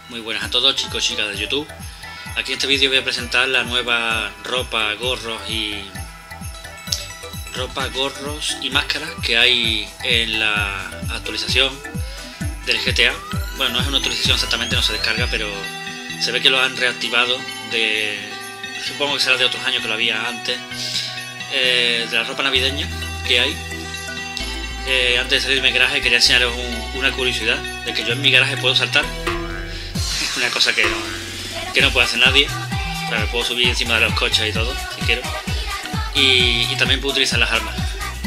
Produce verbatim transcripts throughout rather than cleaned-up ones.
Muy buenas a todos, chicos y chicas de YouTube. Aquí en este vídeo voy a presentar la nueva ropa, gorros y ropa, gorros y máscaras que hay en la actualización del G T A. Bueno, no es una actualización exactamente, no se descarga, pero se ve que lo han reactivado de, supongo que será de otros años que lo había antes, eh, de la ropa navideña que hay. Eh, antes de salir de mi garaje quería enseñaros un, una curiosidad de que yo en mi garaje puedo saltar. Una cosa que no, que no puede hacer nadie. O sea, me puedo subir encima de los coches y todo, si quiero. Y, y también puedo utilizar las armas.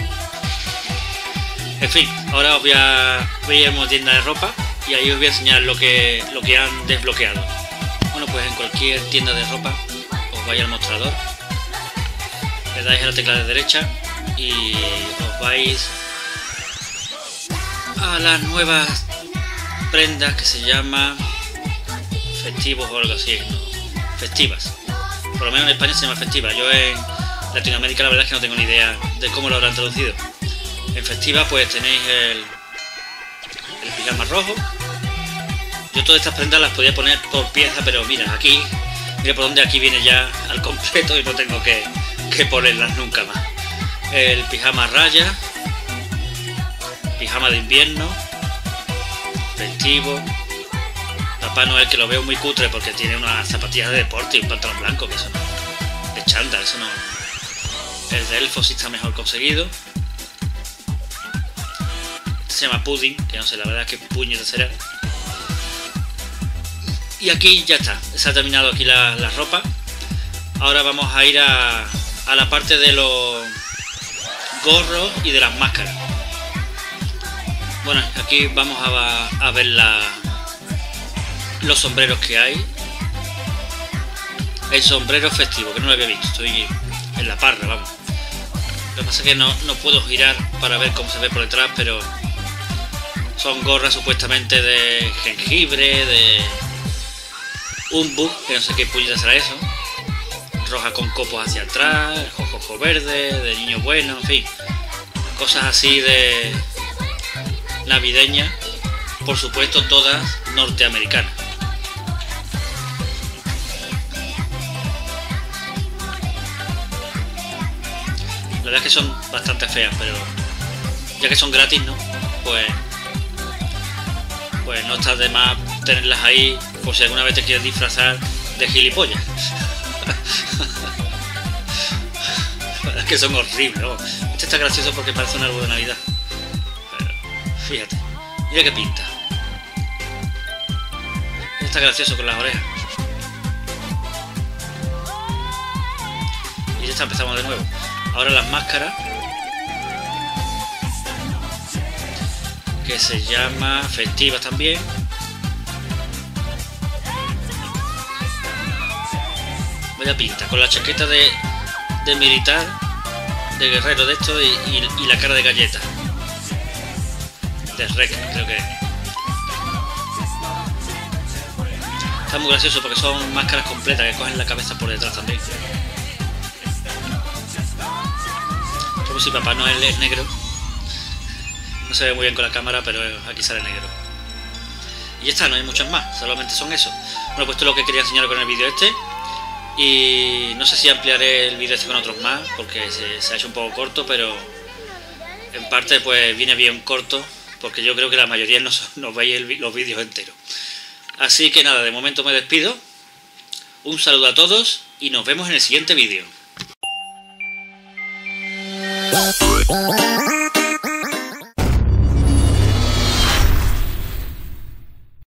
En fin, ahora os voy a, voy a ir a una tienda de ropa y ahí os voy a enseñar lo que, lo que han desbloqueado. Bueno, pues en cualquier tienda de ropa os vais al mostrador, le dais a la tecla de derecha y os vais a las nuevas prendas que se llama festivos o algo así, ¿no? Festivas. Por lo menos en España se llama festiva. Yo en Latinoamérica la verdad es que no tengo ni idea de cómo lo habrán traducido. En festiva pues tenéis el, el pijama rojo. Yo todas estas prendas las podía poner por pieza, pero mira, aquí, mira por donde aquí viene ya al completo y no tengo que, que ponerlas nunca más. El pijama a raya, pijama de invierno, festivo, Papá Noel, que lo veo muy cutre porque tiene unas zapatillas de deporte y un pantalón blanco, que eso no, de chándal, eso no. El de elfo sí está mejor conseguido. Este se llama pudding, que no sé, la verdad es que puño de será. Y aquí ya está, se ha terminado aquí la, la ropa. Ahora vamos a ir a, a la parte de los gorros y de las máscaras. Bueno, aquí vamos a, a ver la, los sombreros que hay. El sombrero festivo, que no lo había visto, estoy en la parra, vamos. Lo que pasa es que no, no puedo girar para ver cómo se ve por detrás, pero son gorras supuestamente de jengibre, de un bug, que no sé qué puñeta será eso. Roja con copos hacia atrás, jojojo verde, de niño bueno, en fin. Cosas así de navideña, por supuesto todas norteamericanas. La verdad es que son bastante feas, pero ya que son gratis, ¿no? Pues, pues no está de más tenerlas ahí por si alguna vez te quieres disfrazar de gilipollas. La verdad es que son horribles, ¿no? Este está gracioso porque parece un árbol de Navidad. Fíjate, mira qué pinta. Está gracioso con las orejas. Y ya está, empezamos de nuevo. Ahora las máscaras, que se llama festivas también. Vaya pinta, con la chaqueta de, de militar, de guerrero de esto y, y, y la cara de galleta. De Rec, creo que es. Está muy gracioso porque son máscaras completas que cogen la cabeza por detrás también. Como si Papá Noel es negro. No se ve muy bien con la cámara, pero aquí sale negro. Y ya está, no hay muchas más, solamente son eso. Bueno, pues esto es lo que quería enseñaros con el vídeo este. Y no sé si ampliaré el vídeo este con otros más, porque se, se ha hecho un poco corto, pero en parte pues viene bien corto, porque yo creo que la mayoría no, no veis el, los vídeos enteros. Así que nada, de momento me despido. Un saludo a todos y nos vemos en el siguiente vídeo.